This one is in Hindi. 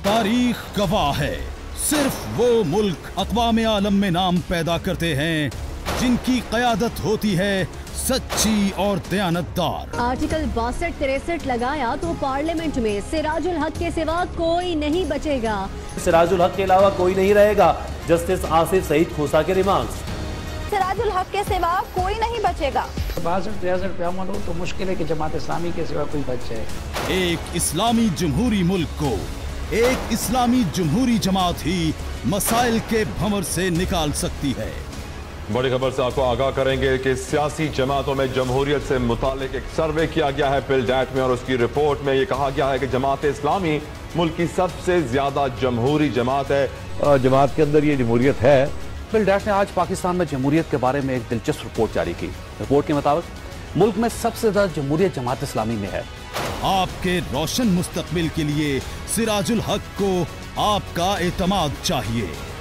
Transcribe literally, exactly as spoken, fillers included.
तारीख गवाह है, सिर्फ वो मुल्क अक़वाम आलम में नाम पैदा करते हैं जिनकी क़यादत होती है सच्ची और दयानतदार। आर्टिकल बासठ तिरसठ लगाया तो पार्लियामेंट में सिराजुल हक के सिवा कोई नहीं बचेगा। सिराजुल हक के अलावा कोई नहीं रहेगा, जस्टिस आसिफ सईद खोसा के रिमार्क्स। सिराजुल हक के सिवा कोई नहीं बचेगा। बासठ तिरसठ पे अमल हो तो मुश्किल है कि जमात इस्लामी के सिवा कोई बच जाए। एक इस्लामी जमहूरी मुल्क को एक इस्लामी जमहूरी जमात ही मसाइल के भंवर से निकाल सकती है। बड़ी खबर से आपको आगाह करेंगे कि सियासी जमातों में जमहूरियत से मुतालिक एक सर्वे किया गया है पिलडैट में, और उसकी रिपोर्ट में ये कहा गया है कि जमात इस्लामी मुल्क की सबसे ज्यादा जमहूरी जमात है। जमात के अंदर ये जमहूरियत है। पिलडैट ने आज पाकिस्तान में जमहूरियत के बारे में एक दिलचस्प रिपोर्ट जारी की। रिपोर्ट के मुताबिक मुल्क में सबसे ज्यादा जमहूरियत जमात इस्लामी में है। आपके रोशन मुस्तकबिल के लिए सिराजुल हक को आपका एतमाद चाहिए।